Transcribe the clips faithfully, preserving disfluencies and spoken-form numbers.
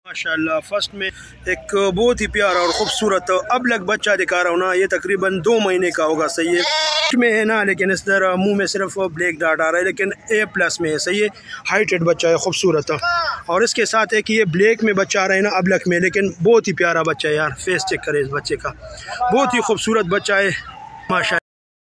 माशाल्लाह फर्स्ट में एक बहुत ही प्यारा और ख़ूबसूरत अब लग बच्चा दिखा रहा हूँ ना। ये तकरीबन दो महीने का होगा, सही है में है ना, लेकिन इस तरह मुंह में सिर्फ ब्लैक डार्ट आ रहा है, लेकिन ए प्लस में है, सही है। हाइटेड बच्चा है, खूबसूरत। और इसके साथ है कि ये ब्लैक में बच्चा आ रहा है ना अब लग में, लेकिन बहुत ही प्यारा बच्चा है यार। फेस चेक करें इस बच्चे का, बहुत ही खूबसूरत बच्चा है माशाल्लाह।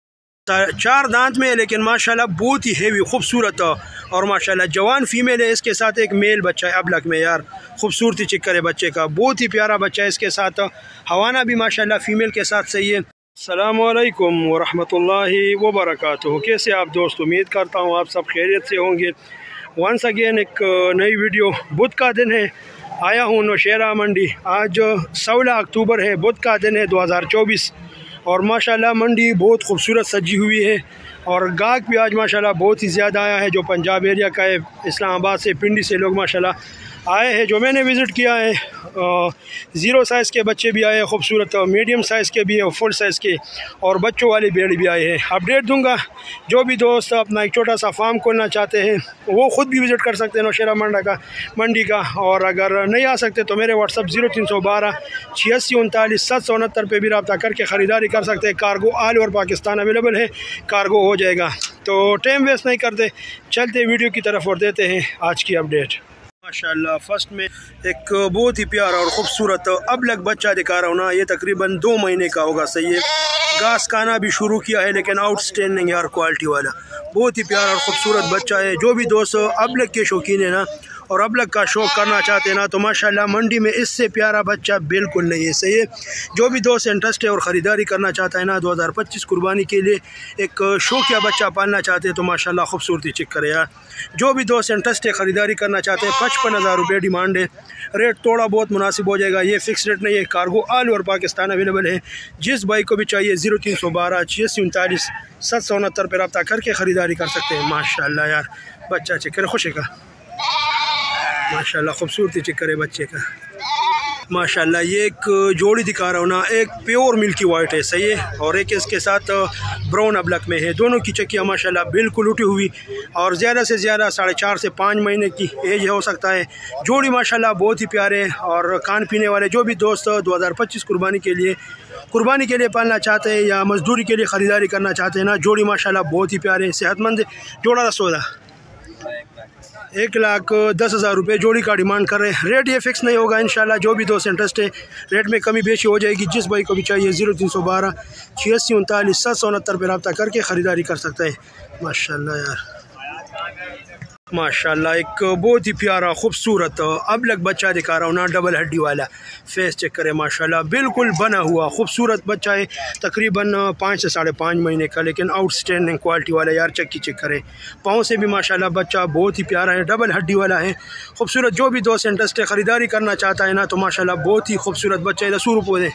चार दांत में है, लेकिन माशाल्लाह बहुत ही हेवी खूबसूरत और माशाल्लाह जवान फीमेल है। इसके साथ एक मेल बच्चा है अबलक में यार। खूबसूरती चेक करे बच्चे का, बहुत ही प्यारा बच्चा है। इसके साथ हवाना भी माशाल्लाह फीमेल के साथ सही है। अस्सलामु अलैकुम वरहमतुल्लाहि वबरकातुहू। कैसे आप दोस्त, उम्मीद करता हूँ आप सब खैरियत से होंगे। वंस अगेन एक नई वीडियो। बुध का दिन है, आया हूँ नौशेरा मंडी। आज सोलह अक्टूबर है, बुध का दिन है दो हज़ार चौबीस। और माशाल्लाह मंडी बहुत खूबसूरत सजी हुई है और गाहक भी आज माशाल्लाह बहुत ही ज़्यादा आया है। जो पंजाब एरिया का है, इस्लामाबाद से, पिंडी से लोग माशाल्लाह आए हैं। जो मैंने विज़िट किया है, ज़ीरो साइज़ के बच्चे भी आए हैं खूबसूरत, मीडियम साइज़ के भी है, फुल साइज़ के, और बच्चों वाले भेड़ भी आए हैं। अपडेट दूंगा। जो भी दोस्त अपना एक छोटा सा फार्म खोलना चाहते हैं वो ख़ुद भी विज़िट कर सकते हैं नौशेरा मंडा का मंडी का। और अगर नहीं आ सकते तो मेरे व्हाट्सअप ज़ीरो तीन सौ बारह छियासी उनतालीस सात सौ उनहत्तर पर भी रब्ता करके ख़रीदारी कर सकते हैं। Cargo all over Pakistan available है, कार्गो हो जाएगा। तो टाइम वेस्ट नहीं करते, चलते वीडियो की तरफ और देते हैं आज की अपडेट। माशाल्लाह फर्स्ट में एक बहुत ही प्यारा और ख़ूबसूरत अब लग बच्चा दिखा रहा हूँ ना। ये तकरीबन दो महीने का होगा, सही है। घास खाना भी शुरू किया है, लेकिन आउटस्टैंडिंग यार क्वालिटी वाला, बहुत ही प्यारा और ख़ूबसूरत बच्चा है। जो भी दोस्त अब लग के शौकीन है ना और अब लग का शौक़ करना चाहते हैं ना, तो माशाल्लाह मंडी में इससे प्यारा बच्चा बिल्कुल नहीं है, सही है। जो भी दोस्त इंटरेस्ट है और ख़रीदारी करना चाहता है ना दो हज़ार पच्चीस कुर्बानी के लिए एक शौकिया बच्चा पालना चाहते हैं, तो माशाल्लाह खूबसूरती चेक करे यार। जो भी दोस्त इंटरेस्ट है ख़रीदारी करना चाहते हैं, पचपन हज़ार रुपये डिमांड है। रेट थोड़ा बहुत मुनासिब हो जाएगा, ये फ़िक्स रेट नहीं है। Cargo all over Pakistan available है। जिस भाई को भी चाहिए ज़ीरो तीन सौ बारह छियासी उनतालीस सात सौ उनहत्तर पर रब्ता करके ख़रीदारी कर सकते हैं। माशाल्लाह यार बच्चा चेक करे, खुशी का माशाल्लाह खूबसूरती चेक करे बच्चे का। माशाल्लाह ये एक जोड़ी दिखा रहा हूँ ना, एक प्योर मिल्की वाइट है, सही है। और एक इसके साथ ब्राउन अबलक में है। दोनों की चक्कियाँ माशाल्लाह बिल्कुल उठी हुई और ज़्यादा से ज़्यादा साढ़े चार से पाँच महीने की एज हो सकता है। जोड़ी माशाल्लाह बहुत ही प्यारे और खान पीने वाले। जो भी दोस्त दो हज़ार पच्चीस कुर्बानी के लिए कुर्बानी के लिए पालना चाहते हैं या मजदूरी के लिए ख़रीदारी करना चाहते हैं ना, जोड़ी माशाल्लाह बहुत ही प्यारे, सेहतमंद। जोड़ा रसोदा एक लाख दस हज़ार रुपये जोड़ी का डिमांड कर रहे हैं। रेट ये फिक्स नहीं होगा इंशाल्लाह। जो भी दोस्त इंटरेस्ट है रेट में कमी बेशी हो जाएगी। जिस भाई को भी चाहिए ज़ीरो तीन सौ बारह छियासी उनतालीस सात सौ उनहत्तर पर रब्ता करके ख़रीदारी कर सकते हैं। माशाल्लाह यार माशाल्लाह एक बहुत ही प्यारा खूबसूरत अब लग बच्चा दिखा रहा हूँ ना, डबल हड्डी वाला। फेस चेक करें माशाल्लाह बिल्कुल बना हुआ खूबसूरत बच्चा है। तकरीबन पाँच से साढ़े पाँच महीने का, लेकिन आउटस्टैंडिंग क्वालिटी वाला यार। चक्की चेक करें, पाँव से भी माशाल्लाह बच्चा बहुत ही प्यारा है, डबल हड्डी वाला है, खूबसूरत। जो भी दोस्त इंटरेस्ट है ख़रीदारी करना चाहता है ना, तो माशाल्लाह बहुत ही खूबसूरत बच्चा है। दस रुपये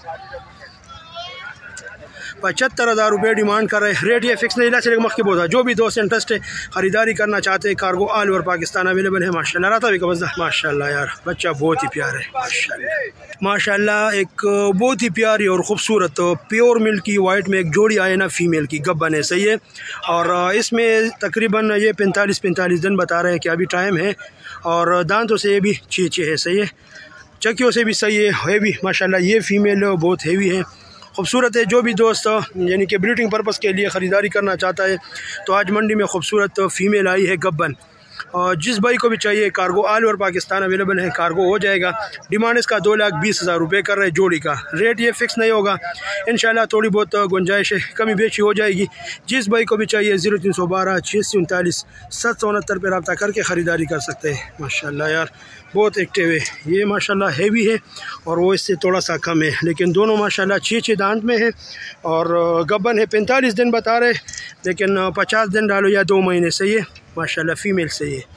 पचहत्तर हज़ार रुपये डिमांड कर रहे हैं। रेट ये फिक्स नहीं चलेगा, मख के बोला। जो भी दोस्त इंटरेस्ट है ख़रीदारी करना चाहते हैं, cargo all over Pakistan available है। माशाल्लाह रहता भी कबज़ा माशाल्लाह यार बच्चा बहुत ही प्यारा है। माशाल्लाह माशाल्लाह एक बहुत ही प्यारी और ख़ूबसूरत प्योर मिल्की वाइट में एक जोड़ी आए ना, फीमेल की गब्बन है, सही है। और इसमें तकरीबन ये पैंतालीस पैंतालीस दिन बता रहे हैं कि अभी टाइम है। और दांतों से ये भी छः छः है, सही है। चक्कियों से भी सही है, हैवी माशाल्लाह। ये फ़ीमेल बहुत हैवी है, खूबसूरत है। जो भी दोस्त यानी कि ब्रीडिंग पर्पज़ के लिए ख़रीदारी करना चाहता है, तो आज मंडी में खूबसूरत फ़ीमेल आई है गब्बन। और जिस भाई को भी चाहिए cargo all over Pakistan available है, कार्गो हो जाएगा। डिमांड इसका दो लाख बीस हज़ार रुपये कर रहे हैं जोड़ी का। रेट ये फिक्स नहीं होगा इंशाल्लाह, थोड़ी बहुत गुंजाइश है, कमी बेची हो जाएगी। जिस भाई को भी चाहिए ज़ीरो तीन सौ बारह छियासी उनतालीस सात सौ उनहत्तर पर रब्ता करके ख़रीदारी कर सकते हैं। माशाल्लाह यार बहुत एक्टिव है ये, माशाल्लाह हैवी है और वो इससे थोड़ा सा कम है, लेकिन दोनों माशाल्लाह छः छः दांत में है। और गब्बन है, पैंतालीस दिन बता रहे, लेकिन पचास दिन डालो या दो महीने, सही है। माशाल्लाह फ़ीमेल सही है।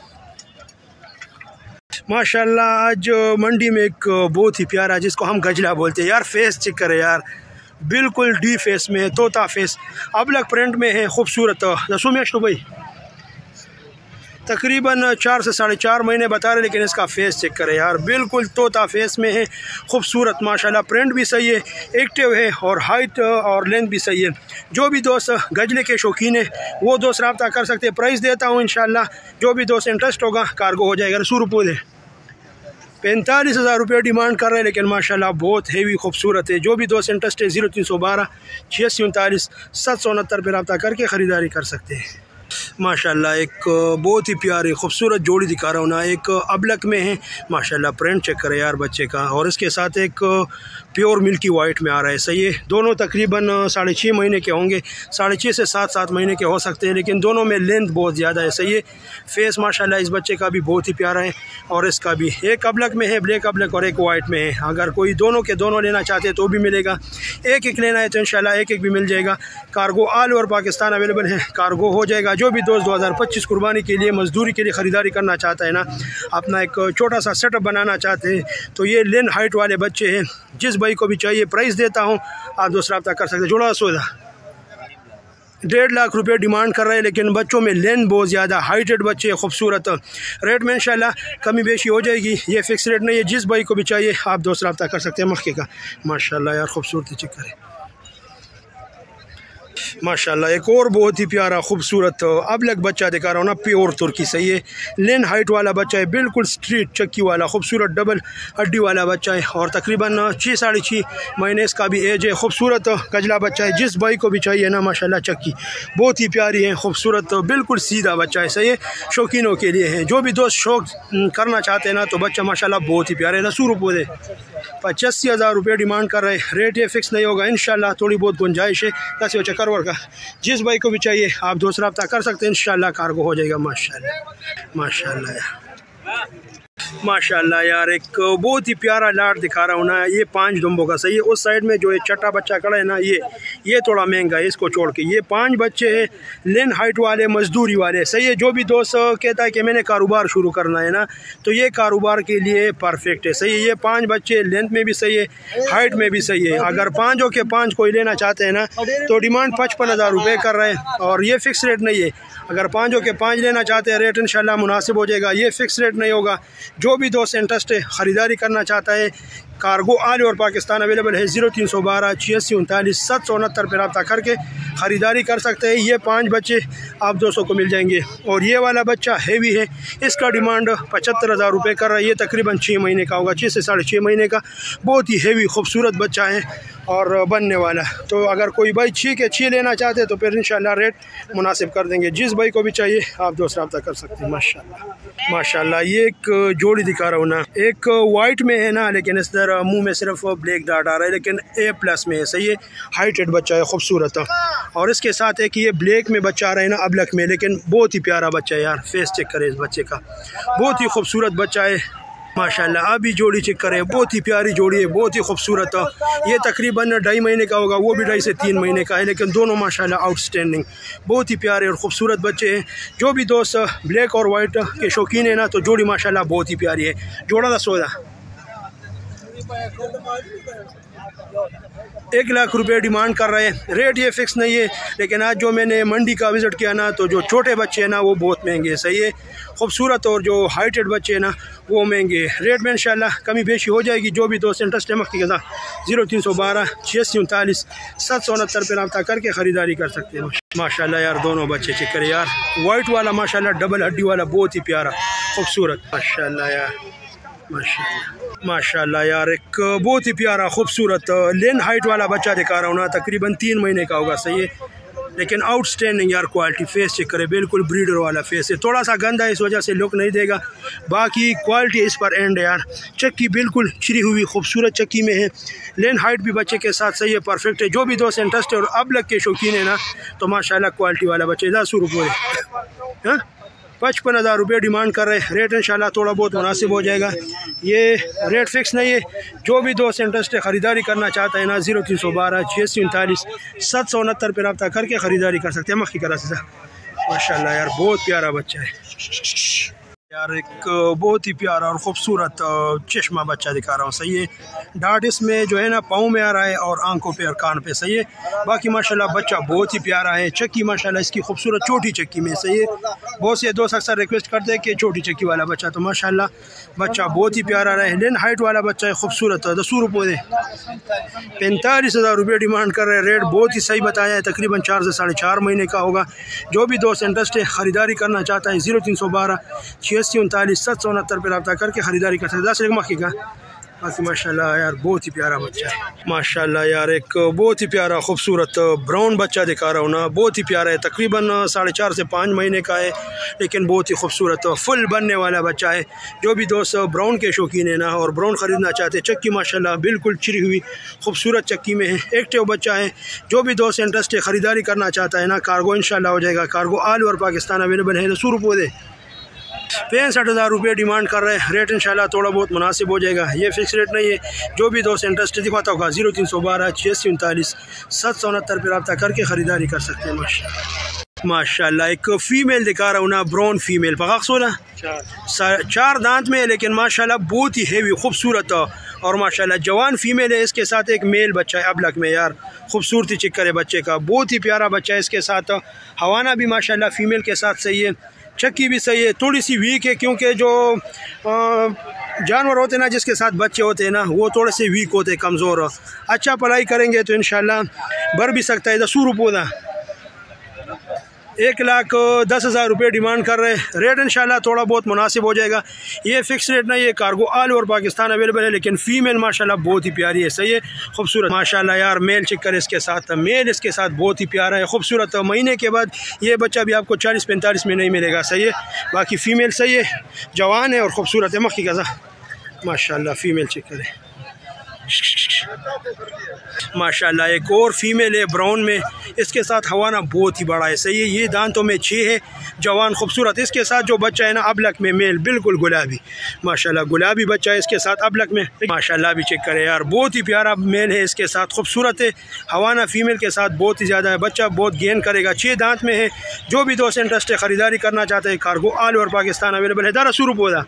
माशाल्लाह आज मंडी में एक बहुत ही प्यारा, जिसको हम गजला बोलते हैं यार। फेस चेक करे यार, बिल्कुल डी फेस में है, तोता फेस, अब लग प्रिंट में है, खूबसूरत। दसों में अशनो भाई तकरीबन चार से साढ़े चार महीने बता रहे, लेकिन इसका फेस चेक करें यार, बिल्कुल तोता फेस में है, खूबसूरत माशाल्लाह। प्रिंट भी सही है, एक्टिव है और हाइट और लेंथ भी सही है। जो भी दोस्त गजले के शौकीन है वो दोस्त रब्ता कर सकते हैं। प्राइस देता हूँ इंशाल्लाह, जो भी दोस्त इंटरेस्ट होगा कार्गो हो जाएगा। रसूल रुपये पैंतालीस हज़ार रुपये डिमांड कर रहे हैं, लेकिन माशाल्लाह बहुत हेवी खूबसूरत है। जो भी दोस्त इंटरेस्ट है ज़ीरो तीन सौ बारह छियासी उनतालीस सात सौ उनहत्तर पर रब्ता करके ख़रीदारी कर सकते हैं। माशाल्लाह एक बहुत ही प्यारी खूबसूरत जोड़ी दिखा रहा हूँ ना, एक अबलक में है माशाल्लाह, प्रिंट चेक करें यार बच्चे का, और इसके साथ एक प्योर मिल्की वाइट में आ रहा है। सही है, दोनों तकरीबन साढ़े छः महीने के होंगे, साढ़े छः से सात सात महीने के हो सकते हैं, लेकिन दोनों में लेंथ बहुत ज़्यादा है। सही है, फेस माशाल्लाह इस बच्चे का भी बहुत ही प्यारा है, और इसका भी एक अबलक में है, ब्लैक अबलक, और एक वाइट में है। अगर कोई दोनों के दोनों लेना चाहते हैं तो भी मिलेगा, एक एक लेना है तो इंशाल्लाह एक एक भी मिल जाएगा। Cargo all over Pakistan available है, कार्गो हो जाएगा। जो भी दोस्त दो हज़ार पच्चीस कुर्बानी के लिए मजदूरी के लिए ख़रीदारी करना चाहता है ना, अपना एक छोटा सा सेटअप बनाना चाहते हैं, तो ये लेन हाइट वाले बच्चे हैं। जिस भाई को भी चाहिए प्राइस देता हूँ, आप दोस्त रब्ता कर सकते हैं। जोड़ा सौदा डेढ़ लाख रुपए डिमांड कर रहे हैं, लेकिन बच्चों में लेंथ बहुत ज़्यादा, हाइटेड बच्चे खूबसूरत। रेट में इंशाल्लाह कमी बेशी हो जाएगी, ये फिक्स रेट नहीं है। जिस भाई को भी चाहिए आप दोस्त रब्ता कर सकते हैं। मक्के का माशाल्लाह यार खूबसूरती चेक करें माशाल्लाह। एक और बहुत ही प्यारा खूबसूरत अबलक बच्चा दिखा रहा हूँ ना, प्योर तुर्की। सही है, लेन हाइट वाला बच्चा है, बिल्कुल स्ट्रीट चक्की वाला खूबसूरत डबल हड्डी वाला बच्चा है, और तकरीबन छः साढ़े छः महीने इसका भी एज है। खूबसूरत कजला बच्चा है, जिस भाई को भी चाहिए ना माशाल्लाह चक्की बहुत ही प्यारी है, खूबसूरत बिल्कुल सीधा बच्चा है। सही है, शौकीनों के लिए है। जो भी दोस्त शौक करना चाहते हैं ना, तो बच्चा माशाल्लाह बहुत ही प्यारा है। नसूर पौधे पचासी हज़ार रुपये डिमांड कर रहे हैं, रेट ये फिक्स नहीं होगा, इंशाल्लाह थोड़ी बहुत गुंजाइश है। दस चक्कर का जिस भाई को भी चाहिए आप दोस्त रब्ता कर सकते हैं, इंशाल्लाह कार्गो हो जाएगा। माशाल्लाह माशाल्लाह यार माशाल्लाह यार एक बहुत ही प्यारा लाट दिखा रहा हूँ ना, ये पांच दुम्बों का। सही है, उस साइड में जो एक छठा बच्चा खड़ा है ना, ये ये थोड़ा महंगा है, इसको छोड़ के ये पांच बच्चे हैं, लेन हाइट वाले, मजदूरी वाले। सही है, जो भी दोस्त कहता है कि मैंने कारोबार शुरू करना है ना, तो ये कारोबार के लिए परफेक्ट है। सही है, ये पाँच बच्चे लेंथ में भी सही है, हाइट में भी सही है। अगर पाँचों के पाँच कोई लेना चाहते हैं ना, तो डिमांड पचपन हज़ार रुपये कर रहे हैं, और ये फ़िक्स रेट नहीं है। अगर पाँचों के पाँच लेना चाहते हैं, रेट इंशाल्लाह मुनासिब हो जाएगा, ये फ़िक्स रेट नहीं होगा। जो भी दोस्त इंटरेस्ट है, ख़रीदारी करना चाहता है, cargo all over Pakistan available है। ज़ीरो तीन सौ बारह छियासी उनतालीस सात सौ उनहत्तर पर रब्ता करके ख़रीदारी कर सकते हैं। ये पाँच बच्चे आप दोस्तों को मिल जाएंगे, और ये वाला बच्चा हैवी है, इसका डिमांड पचहत्तर हज़ार रुपये कर रहा है। ये तकरीबन छः महीने का होगा, छः से साढ़े छः महीने का, बहुत ही हैवी खूबसूरत बच्चा है और बनने वाला। तो अगर कोई भाई छः के छः लेना चाहते हैं तो फिर इंशाल्लाह रेट मुनासिब कर देंगे। जिस भाई को भी चाहिए आप दोस्त रब्ता कर सकते हैं। माशाल्लाह माशाल्लाह ये एक जोड़ी दिखा रहा हूँ ना, एक वाइट में है ना, लेकिन इस तरह मुंह में सिर्फ ब्लैक डार्ट आ रहा है, लेकिन ए प्लस में है। सही है, हाइटेड बच्चा है, खूबसूरत, और इसके साथ एक ये ब्लैक में बच्चा आ रहा है ना, अबलक में, लेकिन बहुत ही प्यारा बच्चा है यार। फेस चेक करें इस बच्चे का, बहुत ही खूबसूरत बच्चा है माशाल्लाह। अभी जोड़ी चेक करें, बहुत ही प्यारी जोड़ी है, बहुत ही खूबसूरत। ये तकरीबन ढाई महीने का होगा, वो भी ढाई से तीन महीने का है, लेकिन दोनों माशाल्लाह आउटस्टैंडिंग, बहुत ही प्यारे और ख़ूबसूरत बच्चे हैं। जो भी दोस्त ब्लैक और वाइट के शौकीन है ना, तो जोड़ी माशाल्लाह बहुत ही प्यारी है। जोड़ा दा सौदा एक लाख रुपए डिमांड कर रहे हैं, रेट ये फिक्स नहीं है, लेकिन आज जो मैंने मंडी का विज़िट किया ना, तो जो छोटे बच्चे हैं ना वो बहुत महंगे। सही है, खूबसूरत, और जो हाइटेड बच्चे हैं ना वो महंगे। रेट में इंशाल्लाह कमी बेशी हो जाएगी। जो भी दोस्त इंटरेस्ट है मक्की के साथ ज़ीरो तीन सौ बारह छियासी उनतालीस सात सौ उनहत्तर पर रब्ता करके ख़रीदारी कर सकते हैं। माशाल्लाह यार दोनों बच्चे चेक करें यार, वाइट वाला माशाल्लाह डबल हड्डी वाला बहुत ही प्यारा खूबसूरत। माशाल्लाह यार माशाल्लाह माशाल्लाह यार एक बहुत ही प्यारा खूबसूरत लेन हाइट वाला बच्चा दिखा रहा हूँ ना, तकरीबन तीन महीने का होगा। सही है, लेकिन आउटस्टैंडिंग यार क्वालिटी। फेस चेक करे, बिल्कुल ब्रीडर वाला फेस है, थोड़ा सा गंदा है इस वजह से लुक नहीं देगा, बाकी क्वालिटी इस पर एंड है यार। चक्की बिल्कुल छिरी हुई खूबसूरत चक्की में है, लेन हाइट भी बच्चे के साथ सही है, परफेक्ट है। जो भी दोस्त इंटरेस्ट है और अबलक के शौकीन है ना, तो माशाल्लाह क्वालिटी वाला बच्चे। दस रुपये हाँ पचपन हज़ार रुपये डिमांड कर रहे हैं, रेट इंशाल्लाह थोड़ा बहुत मुनासिब हो जाएगा। ये रेट फिक्स नहीं है। जो भी दोस्त इंटरेस्ट है, ख़रीदारी करना चाहता है ना, ज़ीरो तीन सौ बारह छियासी उनतालीस सात सौ उनहत्तर पर रब्ता करके ख़रीदारी कर सकते हैं। मक्की करा से माशाल्लाह यार बहुत प्यारा बच्चा है यार, एक बहुत ही प्यारा और ख़ूबसूरत चश्मा बच्चा दिखा रहा हूँ। सही है, डार्ट इसमें जो है ना पाँव में आ रहा है और आंखों पे और कान पे। सही है, बाकी माशाल्लाह बच्चा बहुत ही प्यारा है। चक्की माशाल्लाह इसकी खूबसूरत छोटी चक्की में। सही है, बहुत से दोस्त अक्सर रिक्वेस्ट करते हैं कि छोटी चक्की वाला बच्चा, तो माशाल्लाह बच्चा बहुत ही प्यारा रहा है। लेन हाइट वाला बच्चा है, खूबसूरत है। दस रुपये पैंतालीस हज़ार रुपये डिमांड कर रहे हैं, रेट बहुत ही सही बताया है, तकरीबन चार से साढ़े चार महीने का होगा। जो भी दोस्त इंटरेस्ट है, ख़रीदारी करना चाहता है, ज़ीरो तीन सौ बारह छियासी उनतालीस सात सौ उनहत्तर पर रब्ता करके ख़रीदारी कर सकते। दस मक्की का बाकी माशाल्लाह यार बहुत ही प्यारा बच्चा है। माशाल्लाह यार एक बहुत ही प्यारा खूबसूरत ब्राउन बच्चा दिखा रहा हूँ ना, बहुत ही प्यारा है। तकरीबन साढ़े चार से पाँच महीने का है, लेकिन बहुत ही खूबसूरत फुल बनने वाला बच्चा है। जो भी दोस्त ब्राउन के शौकीन है ना और ब्राउन ख़रीदना चाहते हैं, चक्की माशाल्लाह बिल्कुल चिरी हुई खूबसूरत चक्की में है, एक्टिव बच्चा है। जो भी दोस्त इंटरेस्ट है ख़रीदारी करना चाहता है ना, कार्गो इंशाल्लाह हो जाएगा। Cargo all over Pakistan available है। तो सूर पौधे पैंसठ हज़ार रुपये डिमांड कर रहे हैं। रेट इंशाल्लाह थोड़ा बहुत मुनासिब हो जाएगा, ये फिक्स रेट नहीं है। जो भी दोस्त इंटरेस्ट दिखाता होगा जीरो तीन सौ बारह छियासी उनतालीस सात सौ उनहत्तर पर रब्ता करके ख़रीदारी कर सकते हैं। माशा माशाल्लाह एक फ़ीमेल दिखा रहा हूँ ना, ब्राउन फीमेल पगाक सोलह चार दांत में है, लेकिन माशाल्लाह बहुत ही हेवी खूबसूरत और माशाल्लाह जवान फीमेल है। इसके साथ एक मेल बच्चा है अबलक में, यार खूबसूरती चेक करे बच्चे का, बहुत ही प्यारा बच्चा है। इसके साथ हवाना भी माशाल्लाह फीमेल के साथ सही है, चक्की भी सही है। थोड़ी सी वीक है क्योंकि जो जानवर होते हैं ना जिसके साथ बच्चे होते हैं ना, वो थोड़े से वीक होते हैं, कमज़ोर। अच्छा पढ़ाई करेंगे तो इंशाल्लाह बढ़ भी सकता है। दसूर पौधा एक लाख दस हज़ार रुपये डिमांड कर रहे हैं। रेट इंशाल्लाह थोड़ा बहुत मुनासिब हो जाएगा, ये फिक्स रेट नहीं है। Cargo all over Pakistan available है, लेकिन फ़ीमेल माशाल्लाह बहुत ही प्यारी है, सही है खूबसूरत माशाल्लाह। यार मेल चेक कर इसके साथ, मेल इसके साथ बहुत ही प्यारा है, खूबसूरत। महीने के बाद ये बच्चा भी आपको चालीस पैंतालीस में नहीं मिलेगा, सही है। बाकी फ़ीमेल सही है, जवान है और ख़ूबसूरत है। मक्खी का माशाल्लाह फ़ीमेल चेक करें माशाल्लाह। एक और फीमेल है ब्राउन में, इसके साथ हवाना बहुत ही बड़ा है, सही है। ये दांतों में छः है, जवान खूबसूरत। इसके साथ जो बच्चा है ना अबलक में मेल, बिल्कुल गुलाबी माशाल्लाह, गुलाबी बच्चा है इसके साथ अबलक में माशाल्लाह। भी चेक करें यार, बहुत ही प्यारा मेल है, इसके साथ खूबसूरत है। हवाना फीमेल के साथ बहुत ही ज़्यादा है, बच्चा बहुत गेन करेगा। छः दांत में है। जो भी दोस्त इंटरेस्ट है ख़रीदारी करना चाहते हैं, cargo all over Pakistan available है। दरा शुरू पौधा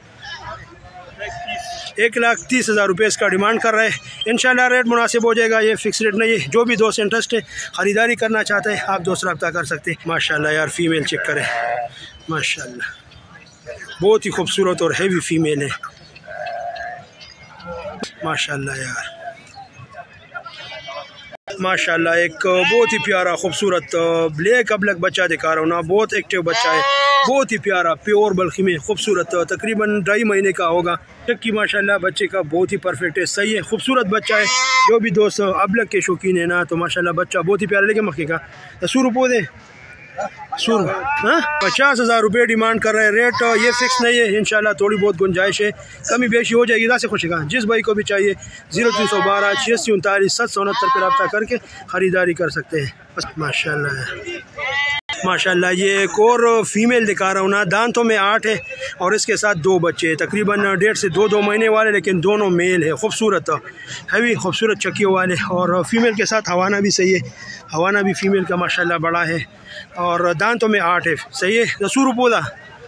एक लाख तीस हज़ार रुपये इसका डिमांड कर रहे हैं। इंशाल्लाह रेट मुनासिब हो जाएगा, ये फिक्स रेट नहीं है। जो भी दोस्त इंटरेस्ट है ख़रीदारी करना चाहते हैं, आप दोस्त रब्ता कर सकते हैं। माशाल्लाह यार फ़ीमेल चेक करें माशाल्लाह, बहुत ही खूबसूरत और हैवी फ़ीमेल है माशाल्लाह। यार माशाल्लाह एक बहुत ही प्यारा खूबसूरत ब्लैक अबलक बच्चा दिखा रहा हूँ ना, बहुत एक्टिव बच्चा है, बहुत ही प्यारा प्योर बल्कि में खूबसूरत, तकरीबन ढाई महीने का होगा। चक्की माशाल्लाह बच्चे का बहुत ही परफेक्ट है, सही है, खूबसूरत बच्चा है। जो भी दोस्त अबलक के शौकीन है ना, तो माशाल्लाह बच्चा बहुत ही प्यारा। लेकिन मक्खी का सूर पौधे सूर हाँ पचास हज़ार रुपये डिमांड कर रहे हैं। रेट ये फिक्स नहीं है, इंशाल्लाह थोड़ी बहुत गुंजाइश है, कमी बेशी हो जाएगी। से खुश का जिस भाई को भी चाहिए जीरो तीन सौ बारह छियासी उनतालीस सात सौ उनहत्तर पर रब्ता करके ख़रीदारी कर सकते हैं। माशाल्लाह माशाल्लाह ये एक और फीमेल दिखा रहा हूँ ना, दांतों में आठ है और इसके साथ दो बच्चे हैं, तकरीबन डेढ़ से दो दो महीने वाले, लेकिन दोनों मेल है, खूबसूरत हैवी खूबसूरत चक्कियों वाले। और फीमेल के साथ हवाना भी सही है, हवाना भी फीमेल का माशाल्लाह बड़ा है और दांतों में आठ है, सही है। रसूर पौधा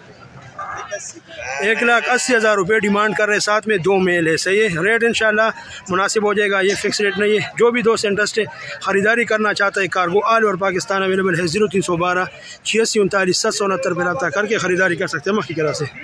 एक लाख अस्सी हज़ार रुपये डिमांड कर रहे हैं, साथ में दो मेल है, सही है। रेट इंशाल्लाह मुनासिब हो जाएगा, ये फिक्स रेट नहीं है। जो भी दोस्त इंटरेस्ट है ख़रीदारी करना चाहता है, cargo all over Pakistan available है। जीरो तीन सौ बारह छियासी उनतालीस सात सौ उनहत्तर पर रब्ता करके ख़रीदारी कर सकते हैं मक्खी करा से।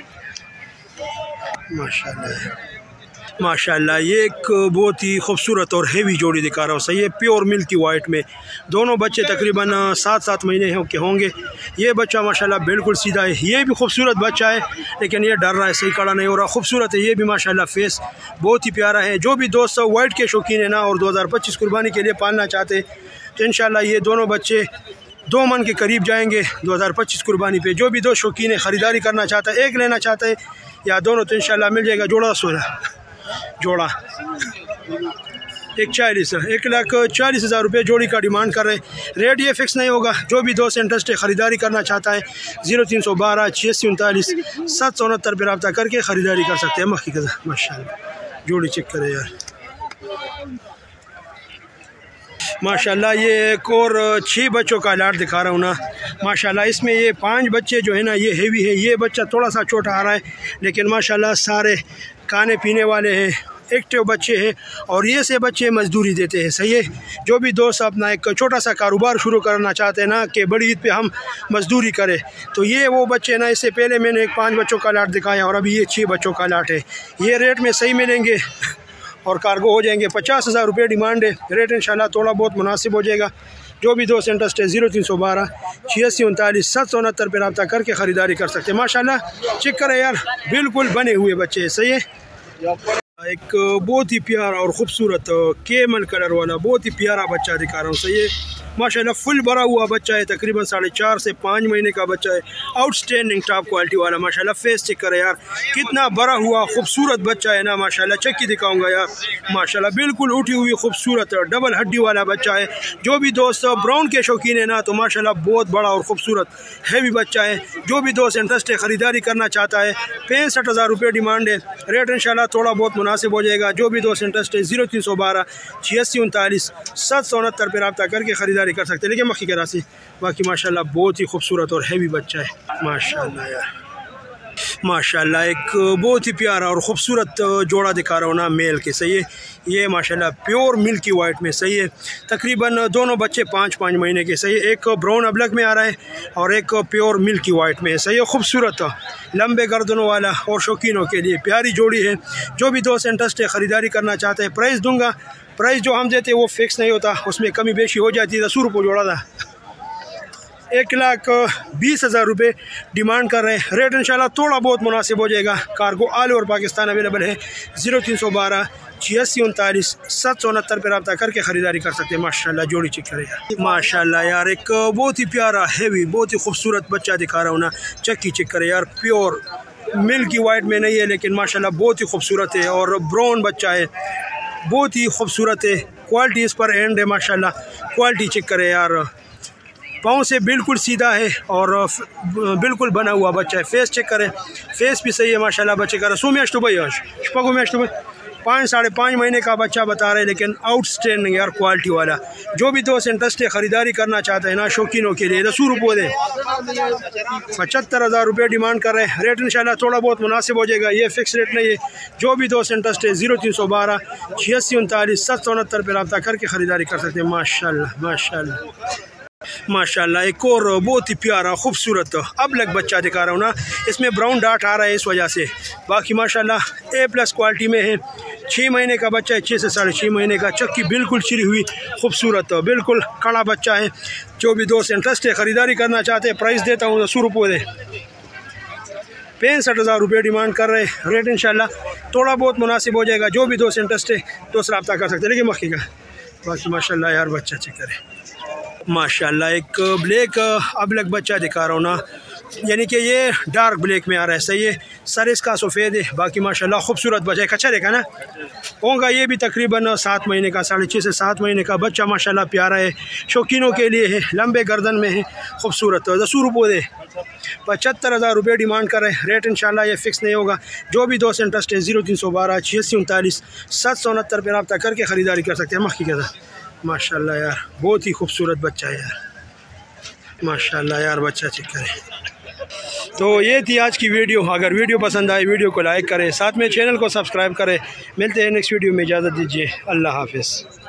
माशाल्लाह माशाल्लाह ये एक बहुत ही खूबसूरत और हेवी जोड़ी दिखा रहा हूँ, सही है, प्योर मिल्की वाइट में। दोनों बच्चे तकरीबन सात सात महीने के होंगे। ये बच्चा माशाल्लाह बिल्कुल सीधा है, ये भी खूबसूरत बच्चा है, लेकिन ये डर रहा है, सही खड़ा नहीं हो रहा, खूबसूरत है। ये भी माशाल्लाह फेस बहुत ही प्यारा है। जो भी दोस्त वाइट के शौकीन है ना और दो हज़ार पच्चीस कुर्बानी के लिए पालना चाहते हैं, तो इंशाल्लाह ये दोनों बच्चे दो मन के करीब जाएंगे दो हज़ार पच्चीस कुर्बानी पे। जो भी दोस्त शौकीन है ख़रीदारी करना चाहता है, एक लेना चाहता है या दोनों, तो इंशाल्लाह मिल जाएगा। जोड़ा सोलह जोड़ा एक चालीस एक लाख चालीस हज़ार रुपये जोड़ी का डिमांड कर रहे हैं। रेट ये फिक्स नहीं होगा। जो भी दोस्त इंटरेस्ट है ख़रीदारी करना चाहता है, जीरो तीन सौ बारह छियासी उनतालीस सात सौ उनहत्तर पर रब्ता करके ख़रीदारी कर सकते हैं। मक्खी का माशाल्लाह जोड़ी चेक करें यार माशाल्लाह। ये एक और छः बच्चों का लाट दिखा रहा हूँ ना, माशाल्लाह इसमें ये पांच बच्चे जो है ना ये हेवी है। ये बच्चा थोड़ा सा छोटा आ रहा है, लेकिन माशाल्लाह सारे खाने पीने वाले हैं, एक्टिव बच्चे हैं और ये से बच्चे मजदूरी देते हैं, सही है। जो भी दोस्त अपना एक छोटा सा कारोबार शुरू करना चाहते हैं ना कि बड़ी ईद पे हम मजदूरी करें, तो ये वो बच्चे ना, इससे पहले मैंने एक पाँच बच्चों का लाट दिखाया और अभी ये छः बच्चों का लाट है। ये रेट में सही मिलेंगे और कार्गो हो जाएंगे। पचास हज़ार रुपये डिमांड है। रेट इंशाल्लाह थोड़ा बहुत मुनासिब हो जाएगा। जो भी दोस्त इंटरेस्ट है ज़ीरो तीन सौ बारह छियासी उनतालीस सात सौ उनहत्तर पर रब्ता करके ख़रीदारी कर सकते हैं। माशाल्लाह चेक करें यार, बिल्कुल बने हुए बच्चे हैं। सही है, एक बहुत ही प्यारा और ख़ूबसूरत केमल कलर वाला बहुत ही प्यारा बच्चा दिखा रहा हूँ। सही है माशाल्लाह, फुल भरा हुआ बच्चा है, तकरीबन साढ़े चार से पाँच महीने का बच्चा है। आउटस्टैंडिंग टॉप क्वालिटी वाला माशाल्लाह। फेस चेक करे यार, कितना भरा हुआ खूबसूरत बच्चा है ना माशाल्लाह। चक्की दिखाऊंगा यार माशाल्लाह, बिल्कुल उठी हुई खूबसूरत डबल हड्डी वाला बच्चा है। जो भी दोस्त ब्राउन के शौकीन है ना तो माशाल्लाह बहुत बड़ा और ख़ूबसूरत हैवी बच्चा है। जो भी दोस्त इंटरेस्ट है ख़रीदारी करना चाहता है, पैंसठ हज़ार रुपये डिमांड है, रेट इंशाल्लाह थोड़ा बहुत मुनासिब हो जाएगा। जो भी दोस्त इंटरेस्ट है ज़ीरो तीन सौ बारह छियासी उनतालीस सात सौ उनहत्तर पर रब्ता करके ख़रीदारी कर सकते हैं। लेकिन मक्खी के राशि बाकी माशाल्लाह बहुत ही खूबसूरत और हैवी बच्चा है माशाल्लाह यार। माशाल्लाह एक बहुत ही प्यारा और ख़ूबसूरत जोड़ा दिखा रहा हूँ ना मेल के। सही है, ये माशाल्लाह प्योर मिल्की वाइट में। सही है, तकरीबन दोनों बच्चे पाँच पाँच महीने के। सही है, एक ब्राउन अबलक में आ रहा है और एक प्योर मिल्की वाइट में। सही है, खूबसूरत लंबे गर्दनों वाला और शौकीनों के लिए प्यारी जोड़ी है। जो भी दोस्त इंटरेस्ट है ख़रीदारी करना चाहते हैं, प्राइस दूंगा। प्राइस जो हम देते हैं वो फिक्स नहीं होता, उसमें कमी बेशी हो जाती है। दस रुपये जोड़ा था, एक लाख बीस हज़ार रुपये डिमांड कर रहे हैं। रेट इंशाल्लाह थोड़ा बहुत मुनासिब हो जाएगा। Cargo all over Pakistan available है। ज़ीरो तीन सौ बारह छियासी उनतालीस सात सौ उनहत्तर पर रब्ता करके ख़रीदारी कर सकते हैं। माशाल्लाह जोड़ी चेक करें यार, माशाल्लाह यार एक बहुत ही प्यारा हैवी बहुत ही खूबसूरत बच्चा दिखा रहा हूँ ना। चक्की चेक करें यार, प्योर मिल्की वाइट में नहीं है लेकिन माशाल्लाह बहुत ही खूबसूरत है और ब्राउन बच्चा है, बहुत ही खूबसूरत है। क्वालिटी इस पर एंड है माशाल्लाह। क्वालिटी चेक करें यार, पाँव से बिल्कुल सीधा है और बिल्कुल बना हुआ बच्चा है। फेस चेक करें, फेस भी सही है माशाल्लाह बच्चे का। सो मैच तो भाई आज पगो मैच तो भाई पाँच साढ़े पाँच महीने का बच्चा बता रहे हैं लेकिन आउटस्टैंडिंग यार क्वालिटी वाला। जो भी दोस्त इंटरेस्ट है ख़रीदारी करना चाहते हैं ना शौकीनों के लिए, दस रुपये दे पचहत्तर हज़ार रुपये डिमांड कर रहे हैं। रेट इंशाल्लाह थोड़ा बहुत मुनासिब हो जाएगा, ये फिक्स रेट नहीं है। जो भी दोस्त इंटरेस्ट है ज़ीरो तीन सौ बारह छियासी उनतालीस सात सौ उनहत्तर पर रब्ता करके ख़रीदारी कर सकते हैं। माशाल्लाह माशाल्लाह माशाल्लाह एक और बहुत ही प्यारा खूबसूरत अबलक बच्चा दिखा रहा हूँ ना। इसमें ब्राउन डार्ट आ रहा है इस वजह से, बाकी माशाल्लाह ए प्लस क्वालिटी में है। छः महीने का बच्चा है, छः से साढ़े छः महीने का। चक्की बिल्कुल चिरी हुई खूबसूरत बिल्कुल कड़ा बच्चा है। जो भी दोस्त इंटरेस्ट है ख़रीदारी करना चाहते हैं, प्राइस देता हूँ सौ रुपये दे पैंसठ हज़ार रुपये डिमांड कर रहे हैं। रेट इंशाल्लाह थोड़ा बहुत मुनासिब हो जाएगा। जो भी दोस्त इंटरेस्ट है दोस्त रब्ता कर सकते हैं। लेकिन मक्खी का बाकी माशाल्लाह यार बच्चा चेक करें माशाल्लाह एक ब्लैक अबलक बच्चा दिखा रहा हूँ ना, यानी कि ये डार्क ब्लैक में आ रहा है। सही है, सर इसका सफ़ेद है। बाकी माशाल्लाह खूबसूरत बच्चा है। कच्चा देखा ना होगा, ये भी तकरीबन सात महीने का, साढ़े छः से सात महीने का बच्चा माशाल्लाह प्यारा है। शौकीनों के लिए है, लंबे गर्दन में है, खूबसूरत। दस रुपये दे पचहत्तर हज़ार रुपये डिमांड कर रहे हैं। रेट इंशाल्लाह ये फिक्स नहीं होगा। जो भी दोस्त इंटरेस्ट है ज़ीरो तीन सौ बारह छियासी उनतालीस सात सौ उनहत्तर पर रब्ता करके ख़रीदारी कर सकते हैं। मक्खी के साथ माशाल्लाह यार बहुत ही खूबसूरत बच्चा है यार माशाल्लाह यार बच्चा चेक करें। तो ये थी आज की वीडियो। अगर वीडियो पसंद आए वीडियो को लाइक करें, साथ में चैनल को सब्सक्राइब करें। मिलते हैं नेक्स्ट वीडियो में, इजाज़त दीजिए, अल्लाह हाफिज़।